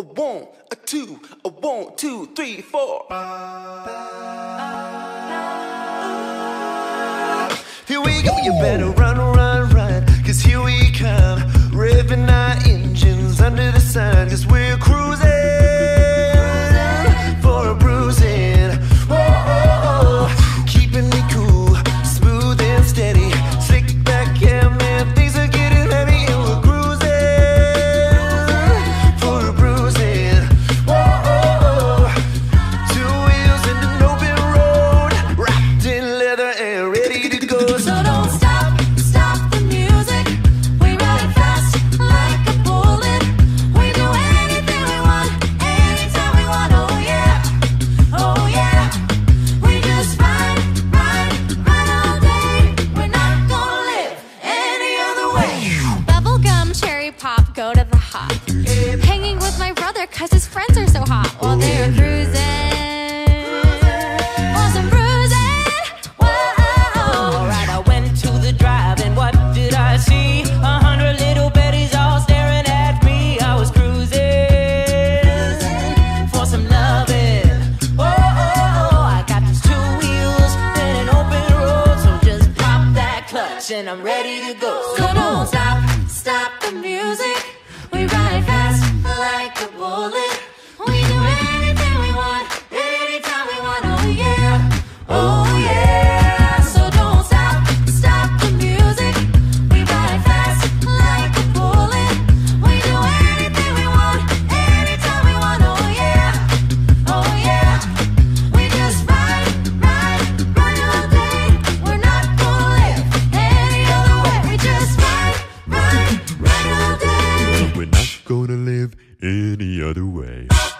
1, a 2, a 1, 2, 3, 4. Here we go, you better run, run, run, 'cause here we come, revving our engines under the sun, 'cause we're cruising for a bruising. Whoa, oh, oh. Keeping me cool, smooth and steady, slick back, yeah man, things are getting heavy, and we're cruising for a bruising. Whoa, oh, oh. 2 wheels in an open road, wrapped in leather and ready to go. So don't stop, stop the music. We ride fast like a bullet. We do anything we want, anytime we want. Oh yeah, oh yeah. We just ride, ride, ride all day. We're not gonna live any other way. Bubblegum, cherry pop, go to the hop. Hanging with my brother 'cause his friends are so hot while they're cruising. Awesome bruising. Whoa. Alright, I went to the drive and what did I see? 100 little betties all staring at me. I was cruising for some loving. Oh, oh, oh, I got these 2 wheels and an open road, so just pop that clutch and I'm ready to go. So don't stop, stop the music. We ride fast like a bullet. We do anything we want, anytime we want. Oh yeah, oh yeah. So don't stop, stop the music. We ride fast like a bullet. We do anything we want, anytime we want. Oh yeah, oh yeah. We just ride, ride, ride all day. We're not gonna live any other way. We just ride, ride, ride all day. We're not gonna live any other way.